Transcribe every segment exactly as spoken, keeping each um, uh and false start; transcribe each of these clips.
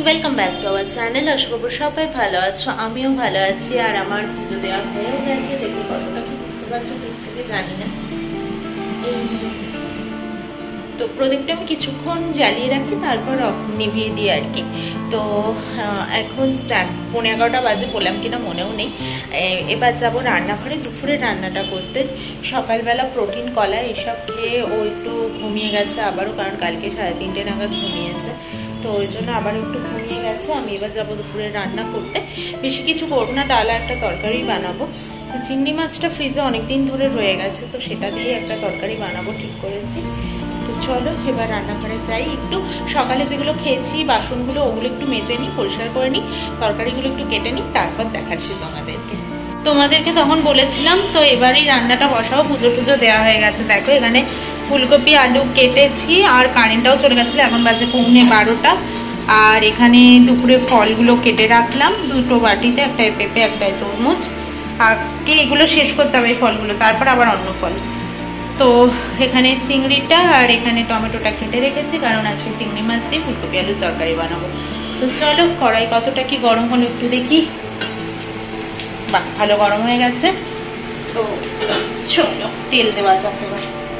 Welcome back to our channel. আশা করব সবাই ভালো আছো, আমিও ভালো আছি। আর আমার পুজো দেওয়া হয়েও গেছে, দেখি কতটা কি বুঝতে পারছো ঠিক থেকে জানি না। এই তো প্রদীপটা আমি কিছুক্ষণ জ্বালিয়ে রাখি, তারপর নিভিয়ে দিই আর কি। তো এখন পৌনে এগারোটা বাজে, বললাম কিনা মনেও নেই। এবার যাবো রান্নাঘরে দুপুরে রান্নাটা করতে। সকালবেলা প্রোটিন কলা এসব খেয়ে ও একটু ঘুমিয়ে গেছে আবারও, কারণ কালকে সাড়ে তিনটে নাগাদ ঘুমিয়েছে, তো ওই জন্য আবার একটু ঘুমিয়ে গেছে। আমি এবার যাবো দুপুরে রান্না করতে। বেশি কিছু করবো না, ডাল একটা তরকারি বানাবো। চিংড়ি মাছটা ফ্রিজে অনেকদিন ধরে রয়ে গেছে, তো সেটা দিয়ে একটা তরকারি বানাবো ঠিক করেছি। তো চলো এবার রান্নাঘরে যাই। একটু সকালে যেগুলো খেয়েছি বাসনগুলো ওগুলো একটু মেজে নিই, পরিষ্কার করে নিই, তরকারিগুলো একটু কেটে নিই, তারপর দেখাচ্ছি তোমাদেরকে। তোমাদেরকে তখন বলেছিলাম তো এবারই রান্নাটা বসাবো, পুজো পুজো দেওয়া হয়ে গেছে। দেখো এখানে ফুলকপি আলু কেটেছি, আর কারেন্টটাও চলে গেছিলো, এখন বাজে পৌনে বারোটা। আর এখানে দুপুরে ফলগুলো কেটে রাখলাম দুটো বাটিতে, একটাই পেঁপে একটাই তরমুজ। আগে এগুলো শেষ করতে হবে এই ফলগুলো, তারপর আবার অন্য ফল। তো এখানে চিংড়িটা আর এখানে টমেটোটা কেটে রেখেছি, কারণ আজকে চিংড়ি মাছ দিয়ে ফুলকপি আলুর তরকারি বানাবো। তো চলো কড়াই কতটা কি গরম হলো একটু দেখি। বাহ, ভালো গরম হয়ে গেছে। তো চলো তেল দেওয়া যাক এবার।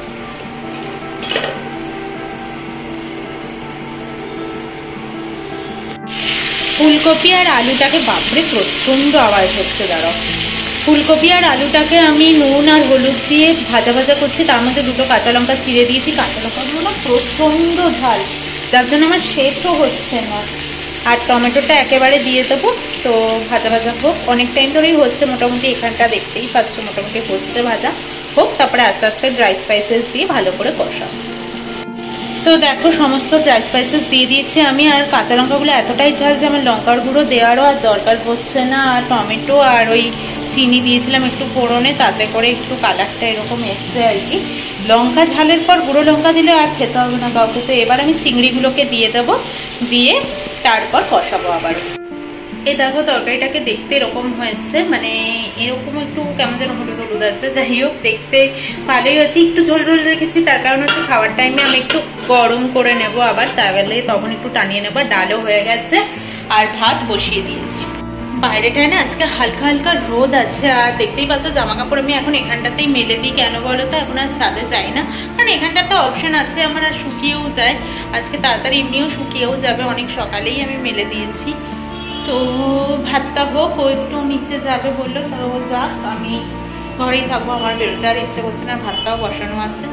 ফুলকপি আর আলুটাকে, বাপরে প্রচন্ড আওয়াজ হচ্ছে, দাঁড়াও। ফুলকপি আর আলুটাকে আমি নুন আর হলুদ দিয়ে ভাজা ভাজা করছি, তার মধ্যে দুটো কাঁচা লঙ্কা চিড়ে দিয়েছি। কাঁচা লঙ্কাগুলো না প্রচন্ড ঝাল, যার জন্য আমার শেষও হচ্ছে না। আর টমেটোটা একেবারে দিয়ে দেবো। তো ভাজা ভাজা হোক, অনেক টাইম ধরেই হচ্ছে মোটামুটি, এখানটা দেখতেই পাচ্ছ মোটামুটি হচ্ছে, ভাজা হোক, তারপরে আস্তে আস্তে ড্রাই স্পাইসেস দিয়ে ভালো করে কষা। তো দেখো সমস্ত ড্রাই স্পাইসেস দিয়ে দিয়েছি আমি। আর কাঁচা লঙ্কাগুলো এতটাই ঝাল যে আমার লঙ্কার গুঁড়ো দেওয়ারও আর দরকার হচ্ছে না। আর টমেটো আর ওই চিনি দিয়েছিলাম একটু ফোড়নে, তাতে করে একটু কালারটা এরকম এসছে আর কি। লঙ্কা ঝালের পর গুঁড়ো লঙ্কা দিলে আর খেতে হবে না কাউকে। তো এবার আমি চিংড়িগুলোকে দিয়ে দেবো, দিয়ে তারপর কষাবো আবার। এই দেখো তরকারিটাকে দেখতে এরকম হয়েছে, মানে এরকম একটু কেমন যেন হলুদ হলুদ আছে। যাই হোক দেখতে ভালোই হয়েছে। একটু ঝোল ঝোল রেখেছি, তার কারণ হচ্ছে খাওয়ার টাইমে আমি একটু গরম করে নেব আবার, তাহলে তখন একটু টানিয়ে নেবো। ডালও হয়ে গেছে আর ভাত বসিয়ে দিয়েছি। বাইরেটায় না আজকে হালকা হালকা রোদ আছে, আর দেখতেই পাচ্ছ জামা কাপড় আমি এখন এখানটাতেই মেলে দিই। কেন বলো তো, এখন আর ছাদে যাই না, কারণ এখানটাতে অপশন আছে আমার, আর শুকিয়েও যায়। আজকে তাড়াতাড়ি এমনিও শুকিয়েও যাবে, অনেক সকালেই আমি মেলে দিয়েছি। তো ভাতটা হোক, ও একটু নিচে যাবে বললো, তো ও যাক, আমি ঘরেই থাকবো। আমার বেরোতে আর ইচ্ছে করছে না, ভাতটাও বসানো আছে।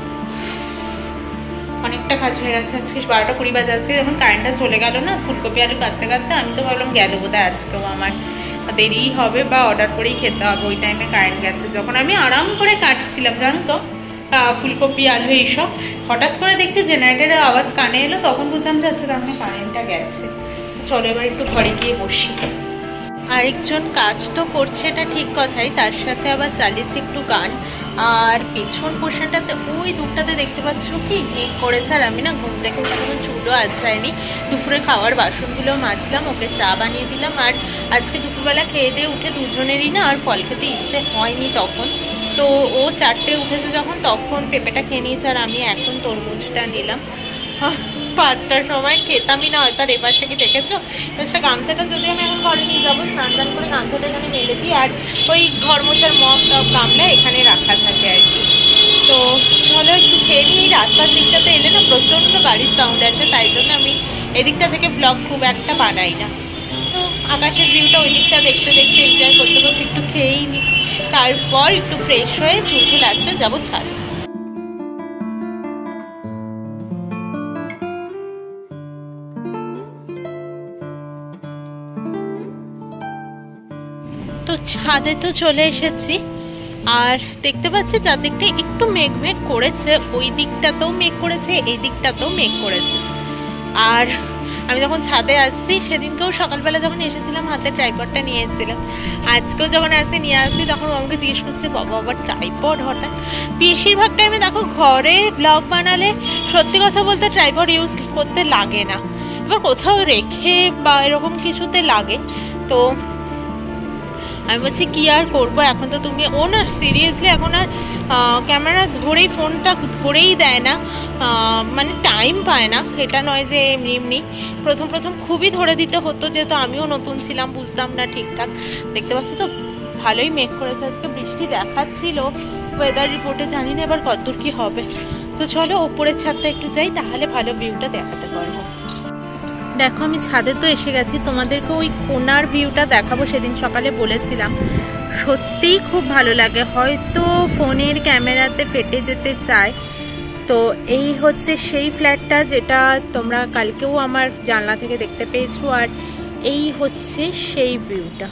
অনেকটা কাজ হয়ে গেছে আজকে, বারোটা কুড়ি বাজে। আজকে যখন কারেন্টটা চলে গেল না ফুলকপি আলু কাটতে কাটতে, আমি তো ভাবলাম গেল বোধহয় আজকেও আমার দেরি হবে বা অর্ডার করেই খেতে হবে। ওই টাইমে কারেন্ট গেছে, যখন আমি আরাম করে কাটছিলাম জানো তো ফুলকপি আলু এইসব, হঠাৎ করে দেখছি জেনারেটারের আওয়াজ কানে এলো, তখন বুঝলাম যে আচ্ছা তার মানে কারেন্টটা গেছে। চলো এবার একটু ঘরে গিয়ে বসি। আরেকজন কাজ তো করছে, এটা ঠিক কথাই, তার সাথে আবার চালিয়েছে একটু গান। আর পেছন পোর্শনটাতে ওই দুটাতে দেখতে পাচ্ছ কি মেঘ করেছে। আর আমি না ঘুম থেকে উঠে কোনো চুলও আঁচড়াইনি, দুপুরে খাওয়ার বাসনগুলো মাজলাম, ওকে চা বানিয়ে দিলাম। আর আজকে দুপুরবেলা খেয়ে দিয়ে উঠে দুজনেরই না আর ফল খেতে ইচ্ছে হয়নি তখন। তো ও চারটে উঠেছে যখন, তখন পেঁপেটা খেয়ে নিয়েছে, আর আমি এখন তরমুজটা নিলাম। পাঁচটার সময় খেতামই না হয়তো। আর এবার থেকে দেখেছো একটা গামছাটা যদি আমি এখন ঘরে নিয়ে যাবো, স্নান টান করে গামছাটা এখানে মেলে দিই, আর ওই ঘর মোছার মগ টব গামলা এখানে রাখা থাকে আর কি। তো চলো একটু খেয়ে নিই। রাস্তার দিকটাতে এলে না প্রচণ্ড গাড়ির সাউন্ড আছে, তাই জন্য আমি এদিকটা থেকে ব্লগ খুব একটা বানাই না। তো আকাশের ভিউটা ওই দিকটা দেখতে দেখতে এনজয় করতে করতে একটু খেয়েই নিই, তারপর একটু ফ্রেশ হয়ে চুল চুল আসছে যাবো ছাদে। তো ছাদে তো চলে এসেছি, আর দেখতে পাচ্ছি চারদিকটা একটু মেঘ মেঘ করেছে, ওই দিকটাতেও মেঘ করেছে, এই দিকটাতেও মেঘ করেছে। আর আমি যখন ছাদে আসছি, সেদিনকেও সকালবেলা যখন এসেছিলাম হাতে ট্রাইপডটা নিয়ে এসেছিলাম, আজকেও যখন আসি নিয়ে আসছি, তখন আমাকে জিজ্ঞেস করছে বাবা আবার ট্রাইপড হঠাৎ। বেশিরভাগ টাইমে দেখো ঘরে ব্লগ বানালে সত্যি কথা বলতে ট্রাইপড ইউজ করতে লাগে না, এবার কোথাও রেখে বা এরকম কিছুতে লাগে। তো আমি বলছি কি আর করবো, এখন তো তুমি, ও না সিরিয়াসলি এখন আর ক্যামেরা ধরেই, ফোনটা ধরেই দেয় না, মানে টাইম পায় না। এটা নয় যে এমনি এমনি, প্রথম প্রথম খুবই ধরে দিতে হতো, যেহেতু আমিও নতুন ছিলাম, বুঝতাম না ঠিকঠাক। দেখতে পাচ্ছি তো ভালোই মেঘ করেছে, আজকে বৃষ্টি দেখাচ্ছিল ওয়েদার রিপোর্টে, জানি না এবার কতদূর কি হবে। তো চলো ওপরের ছাদটা একটু যাই, তাহলে ভালো ভিউটা দেখাতে পারবো। দেখো আমি ছাদে তো এসে গেছি, তোমাদেরকে ওই কোনার ভিউটা দেখাবো, সেদিন সকালে বলেছিলাম। সত্যিই খুব ভালো লাগে, হয়তো ফোনের ক্যামেরাতে ফেটে যেতে চায়। তো এই হচ্ছে সেই ফ্ল্যাটটা যেটা তোমরা কালকেও আমার জানলা থেকে দেখতে পেয়েছো, আর এই হচ্ছে সেই ভিউটা।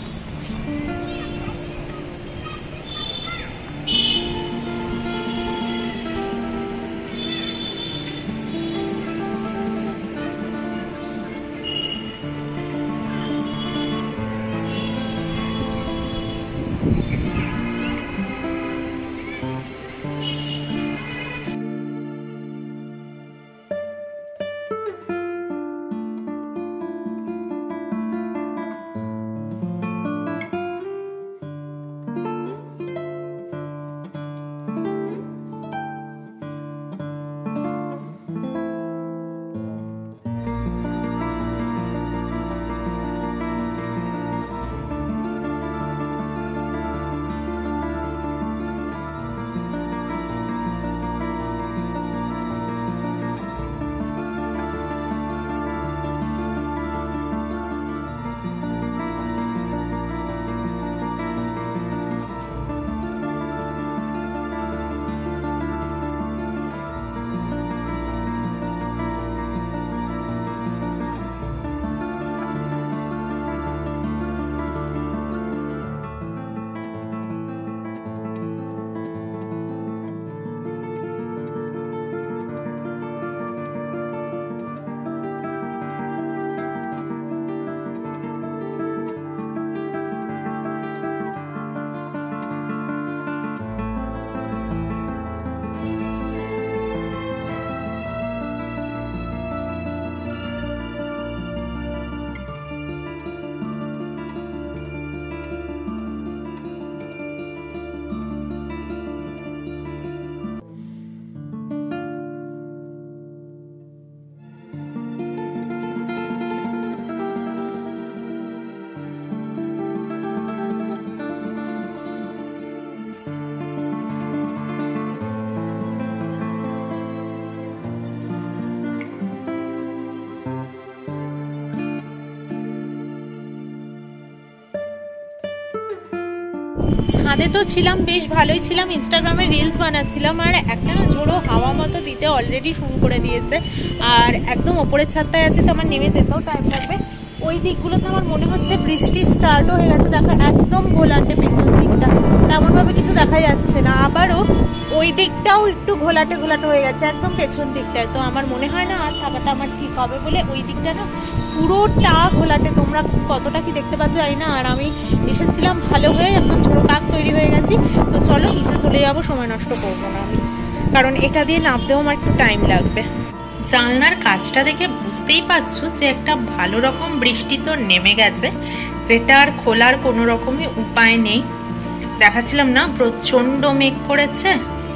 ছাদে তো ছিলাম, বেশ ভালোই ছিলাম, ইনস্টাগ্রামে রিলস বানাচ্ছিলাম, আর একটা না ঝোড়ো হাওয়া মতো দিতে অলরেডি শুরু করে দিয়েছে। আর একদম ওপরের ছাদটায় আছে, তো আমার নেমে যেতেও টাইম লাগবে। ওই দিকগুলোতে আমার মনে হচ্ছে বৃষ্টি স্টার্টও হয়ে গেছে, দেখো একদম ঘোলাটে পেছন দিকটা, তেমনভাবে কিছু দেখা যাচ্ছে না। আবারও ওই দিকটাও একটু ঘোলাটে ঘোলাটে হয়ে গেছে একদম পেছন দিকটায়। তো আমার মনে হয় না আর থাকাটা আমার ঠিক হবে বলে, ওই দিকটা না পুরোটা ঘোলাটে, তোমরা কতটা কি দেখতে পাচ্ছ জানি না। আর আমি এসেছিলাম ভালো হয়ে, একদম ছোটো কাক তৈরি হয়ে গেছি। তো চলো নিচে চলে যাবো, সময় নষ্ট করবো না আমি, কারণ এটা দিয়ে নামতেও আমার একটু টাইম লাগবে। জানলার কাজটা দেখে বুঝতেই পারছো যে একটা ভালো রকম বৃষ্টি তো নেমে গেছে, যেটা আর খোলার কোনো রকমই উপায় নেই। দেখাচ্ছিলাম না প্রচন্ড মেঘ করেছে,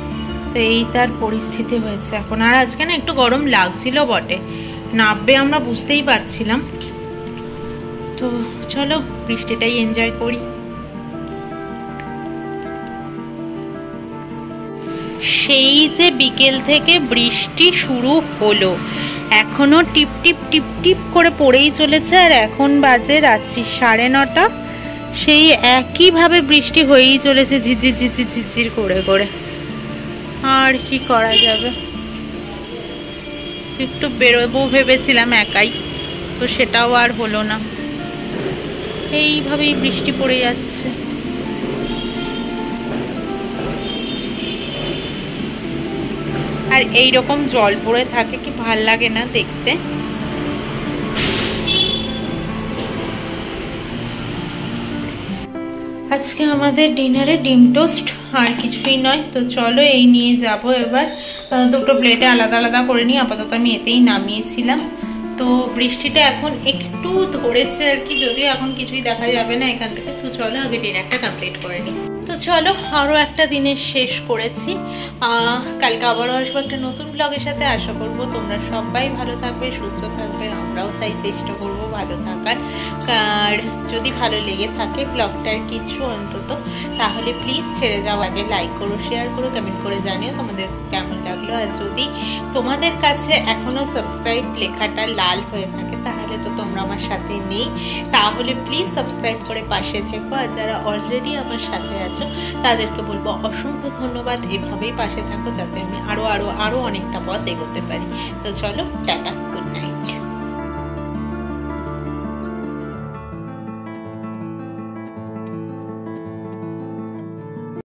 তো এই তার পরিস্থিতি হয়েছে এখন। আর আজকে না একটু গরম লাগছিল বটে, নামবে আমরা বুঝতেই পারছিলাম। তো চলো বৃষ্টিটাই এনজয় করি। সেই যে বিকেল থেকে বৃষ্টি শুরু হলো, এখনো টিপ টিপ টিপ টিপ করে পড়েই চলেছে। আর এখন বাজে রাত্রি সাড়ে নটা, সেই একইভাবে বৃষ্টি হয়েই চলেছে, ঝিঝির ঝিঝির ঝিঝির করে করে। আর কি করা যাবে, একটু বেরোবো ভেবেছিলাম একাই, তো সেটাও আর হলো না, এইভাবেই বৃষ্টি পড়ে যাচ্ছে। আর এই রকম জল পড়ে থাকে কি ভাল লাগে না দেখতে। আজকে আমাদের ডিনারে ডিম টোস্ট, আর কিছুই নয়। তো চলো এই নিয়ে যাব এবার। দুটো প্লেটে আলাদা আলাদা করে নিই, আপাতত আমি এতেই নামিয়েছিলাম। তো তো বৃষ্টিটা এখন একটু ধরেছে আর কি, যদিও এখন কিছুই দেখা যাবে না এখান থেকে। তো চলো আগে ডিনারটা কমপ্লিট করে নিই। তো চলো আরো একটা দিনের শেষ করেছি। আহ কালকে আবারও আসবো একটা নতুন ব্লগের সাথে। আশা করবো তোমরা সবাই ভালো থাকবে, সুস্থ থাকবে, আমরাও তাই চেষ্টা করবো ভালো থাকার। আর যদি ভালো লেগে থাকে ব্লগটার কিছু অন্তত, তাহলে প্লিজ ছেড়ে যাও আগে লাইক করো, শেয়ার করো, কমেন্ট করে জানিও তোমাদের কেমন লাগলো। আর যদি তোমাদের কাছে এখনো সাবস্ক্রাইব লেখাটা লাল হয়ে থাকে তাহলে তো তোমরা আমার সাথে নেই, তাহলে প্লিজ সাবস্ক্রাইব করে পাশে থেকো। আর যারা অলরেডি আমার সাথে আছো তাদেরকে বলবো অসংখ্য ধন্যবাদ। এভাবেই পাশে থাকো যাতে আমি আরো আরো আরো অনেকটা পথ এগোতে পারি। তো চলো টাটা।